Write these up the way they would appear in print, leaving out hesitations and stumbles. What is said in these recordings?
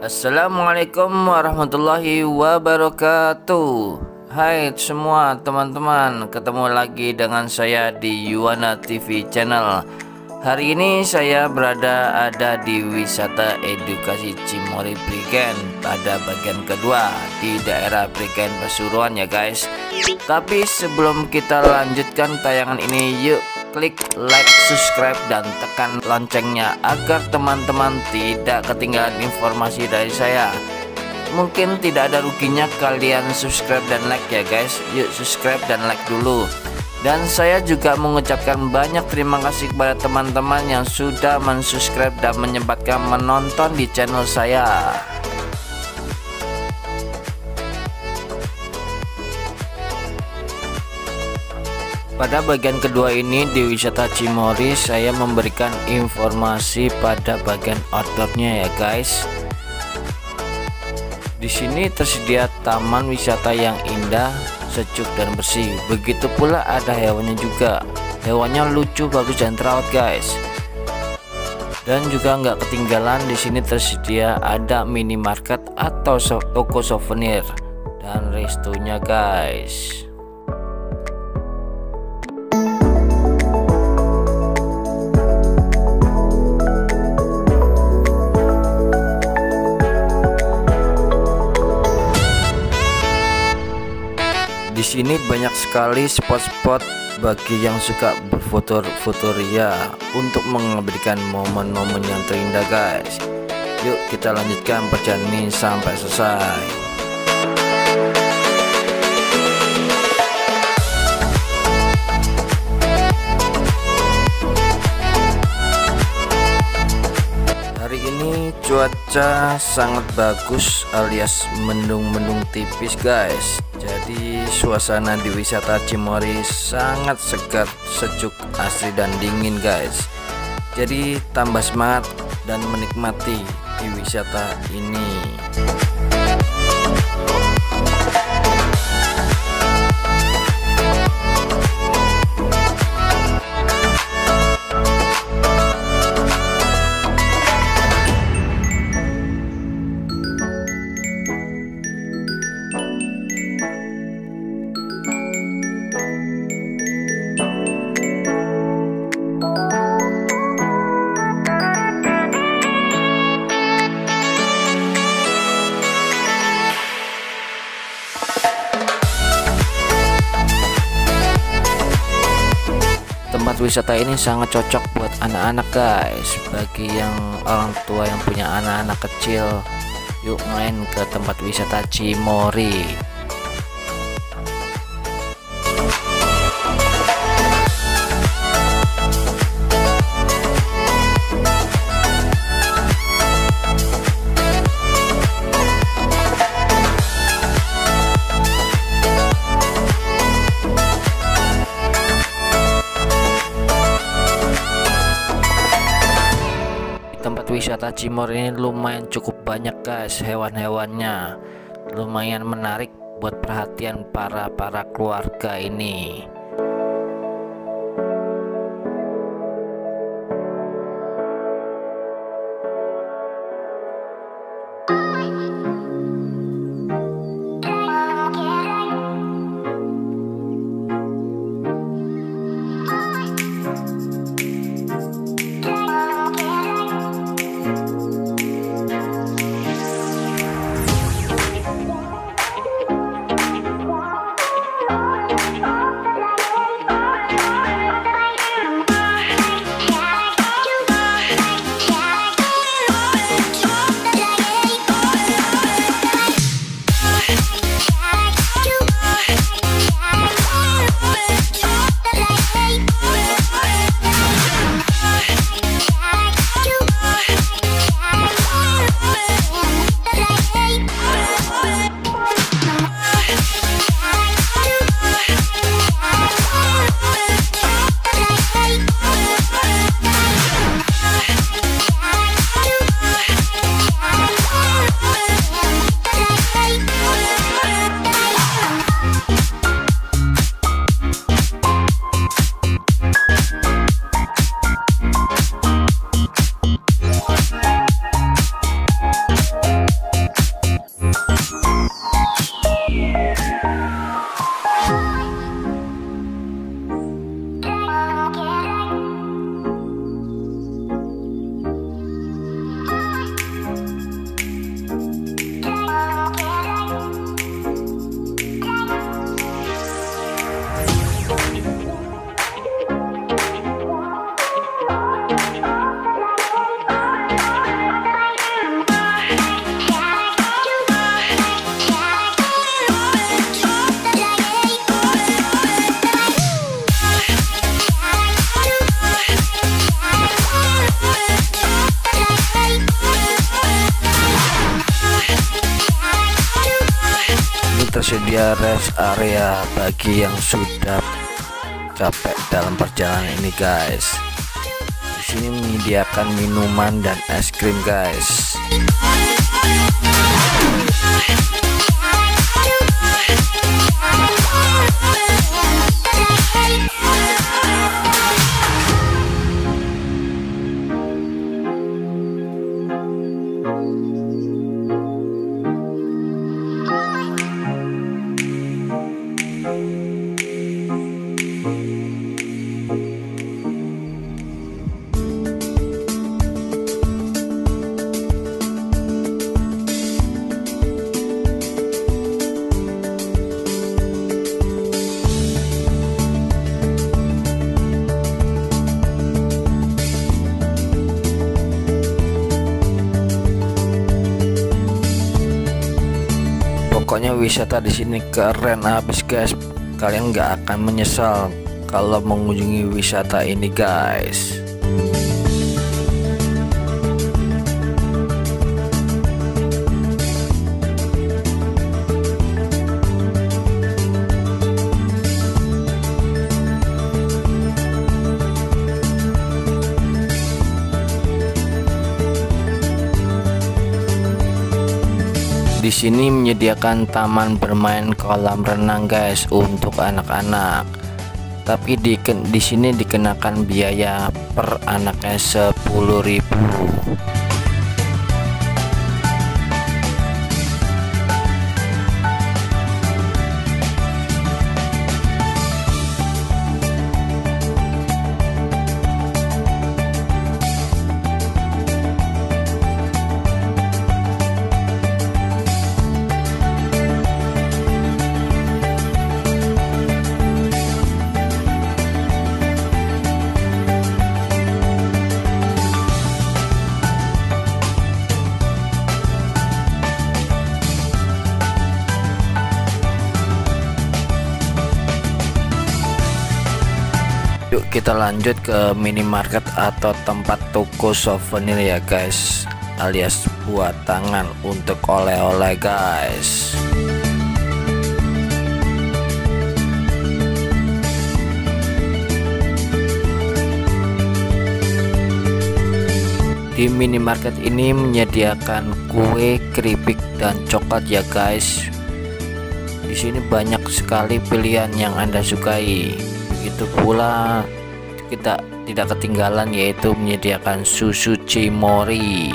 Assalamualaikum warahmatullahi wabarakatuh. Hai semua teman-teman, ketemu lagi dengan saya di Yuwana TV channel. Hari ini saya ada di wisata edukasi Cimory Prigen pada bagian kedua di daerah Prigen Pasuruan ya guys. Tapi sebelum kita lanjutkan tayangan ini, yuk klik like, subscribe, dan tekan loncengnya agar teman-teman tidak ketinggalan informasi dari saya. Mungkin tidak ada ruginya kalian subscribe dan like ya guys. Yuk subscribe dan like dulu. Dan saya juga mengucapkan banyak terima kasih kepada teman-teman yang sudah mensubscribe dan menyempatkan menonton di channel saya. Pada bagian kedua ini di wisata Cimory, saya memberikan informasi pada bagian outdoornya ya guys. Di sini tersedia taman wisata yang indah, sejuk dan bersih. Begitu pula ada hewannya juga. Hewannya lucu, bagus dan terawat guys. Dan juga nggak ketinggalan, di sini tersedia ada minimarket atau toko souvenir dan restonya guys. Di sini banyak sekali spot-spot bagi yang suka berfoto ria untuk mengabadikan momen-momen yang terindah guys. Yuk kita lanjutkan perjalanan ini sampai selesai. Hari ini cuaca sangat bagus alias mendung-mendung tipis guys. Jadi suasana di wisata Cimory sangat segar, sejuk, asri dan dingin guys. Jadi tambah semangat dan menikmati di wisata ini. Tempat wisata ini sangat cocok buat anak-anak guys. Bagi yang orang tua yang punya anak-anak kecil, yuk main ke tempat wisata Cimory. Tempat wisata Cimory ini lumayan cukup banyak guys, hewan-hewannya lumayan menarik buat perhatian para keluarga ini. dia rest area bagi yang sudah capek dalam perjalanan ini guys. Di sini menyediakan minuman dan es krim guys. Pokoknya wisata di sini keren habis guys. Kalian nggak akan menyesal kalau mengunjungi wisata ini guys. Di sini menyediakan taman bermain kolam renang guys untuk anak-anak. Tapi di sini dikenakan biaya per anaknya 10.000. Yuk kita lanjut ke minimarket atau tempat toko souvenir ya guys, alias buat tangan untuk oleh-oleh guys. Di minimarket ini menyediakan kue, keripik, dan coklat ya guys. Di sini banyak sekali pilihan yang Anda sukai. Begitu pula kita tidak ketinggalan yaitu menyediakan susu Cimory.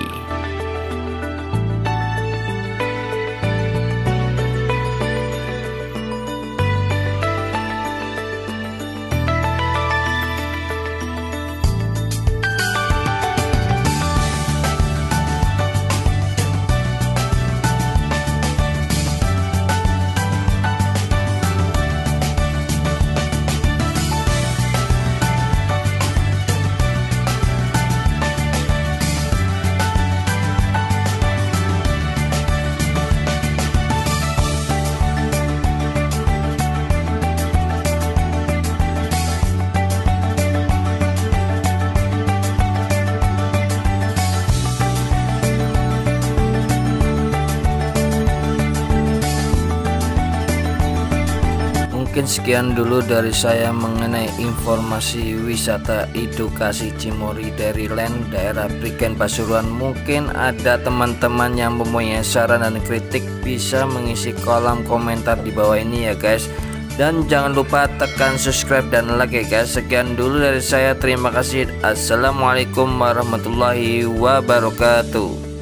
Mungkin sekian dulu dari saya mengenai informasi wisata edukasi Cimory Dairyland daerah Prigen Pasuruan. Mungkin ada teman-teman yang mempunyai saran dan kritik bisa mengisi kolom komentar di bawah ini ya guys. Dan jangan lupa tekan subscribe dan like ya guys. Sekian dulu dari saya, terima kasih. Assalamualaikum warahmatullahi wabarakatuh.